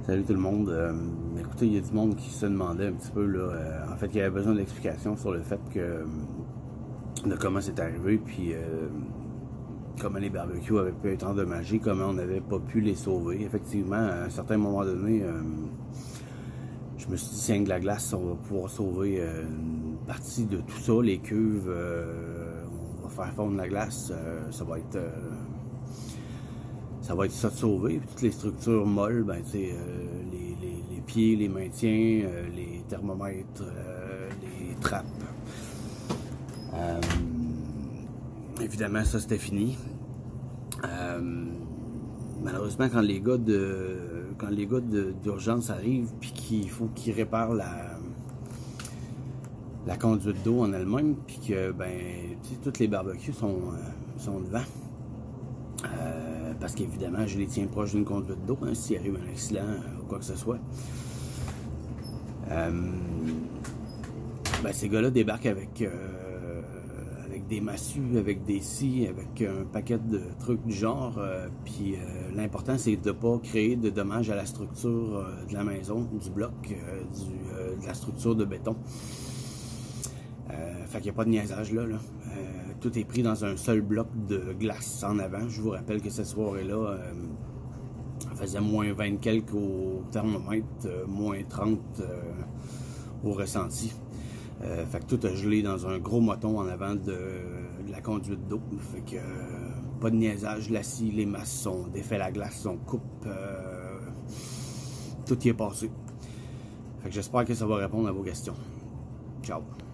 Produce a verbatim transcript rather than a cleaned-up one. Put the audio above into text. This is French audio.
Salut tout le monde. Euh, écoutez, il y a du monde qui se demandait un petit peu, là, euh, en fait, qu'il y avait besoin d'explications sur le fait que, de comment c'est arrivé, puis euh, comment les barbecues avaient pu être endommagés, comment on n'avait pas pu les sauver. Effectivement, à un certain moment donné, euh, je me suis dit, si avec de la glace, on va pouvoir sauver euh, une partie de tout ça, les cuves, euh, on va faire fondre la glace, euh, ça va être... Euh, ça va être ça de sauver. Puis toutes les structures molles, ben, tu sais, euh, les, les, les pieds, les maintiens, euh, les thermomètres, euh, les trappes. Euh, évidemment, ça c'était fini. Euh, malheureusement, quand les gars de quand les gars d'urgence arrivent, puis qu'il faut qu'ils réparent la la conduite d'eau en elle-même, puis que ben, tu sais, toutes les barbecues sont euh, sont devant. Euh, parce qu'évidemment, je les tiens proches d'une conduite d'eau, hein, s'il arrive un accident euh, ou quoi que ce soit. Euh, ben, ces gars-là débarquent avec, euh, avec des massues, avec des scies, avec un paquet de trucs du genre. Euh, Puis euh, l'important, c'est de ne pas créer de dommages à la structure euh, de la maison, du bloc, euh, du, euh, de la structure de béton. Euh, fait qu'il n'y a pas de niaisage là. là. Euh, tout est pris dans un seul bloc de glace en avant. Je vous rappelle que cette soirée-là, euh, faisait moins vingt quelques au thermomètre, euh, moins trente euh, au ressenti. Euh, fait que tout a gelé dans un gros moton en avant de, de la conduite d'eau. Fait que euh, pas de niaisage, la scie, les masses sont défait la glace, on coupe, euh, tout y est passé. Fait que j'espère que ça va répondre à vos questions. Ciao.